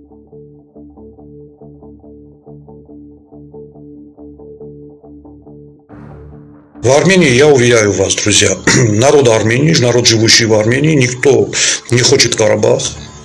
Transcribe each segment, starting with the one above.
В Армении, я уверяю вас, друзья, народ Армении, народ, живущий в Армении, никто не хочет Карабах,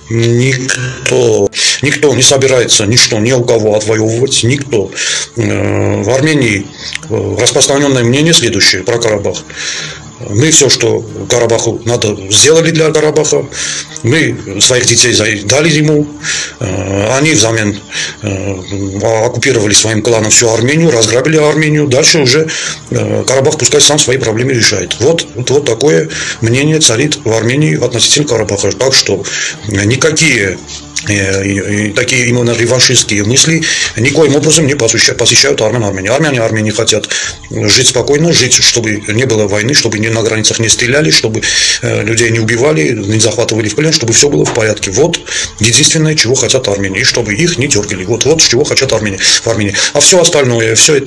никто не собирается ничто ни у кого отвоевывать, никто. В Армении распространенное мнение следующее про Карабах. Мы все, что Карабаху надо, сделали для Карабаха. Мы своих детей дали ему. Они взамен оккупировали своим кланом всю Армению, разграбили Армению. Дальше уже Карабах пускай сам свои проблемы решает. Вот такое мнение царит в Армении относительно Карабаха. Так что никакие такие именно реваншистские мысли никоим образом не посещают Армении. Армяне хотят жить спокойно, жить, чтобы не было войны, чтобы на границах не стреляли, чтобы людей не убивали, не захватывали в плен, чтобы все было в порядке. Вот единственное, чего хотят армяне, и чтобы их не дергали. Вот чего хотят в Армении. А все остальное, все,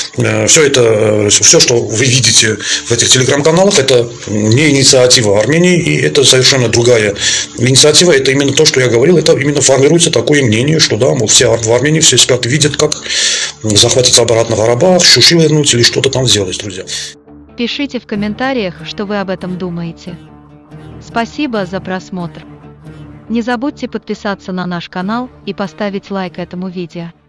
что вы видите в этих телеграм-каналах, это не инициатива Армении, и это совершенно другая инициатива. Это именно то, что я говорил, это именно формируется такое мнение, что да, мол, все в Армении все спят, видят, как захватить обратно Карабах, Шуши вернуть или что-то там сделать, друзья. Пишите в комментариях, что вы об этом думаете. Спасибо за просмотр. Не забудьте подписаться на наш канал и поставить лайк этому видео.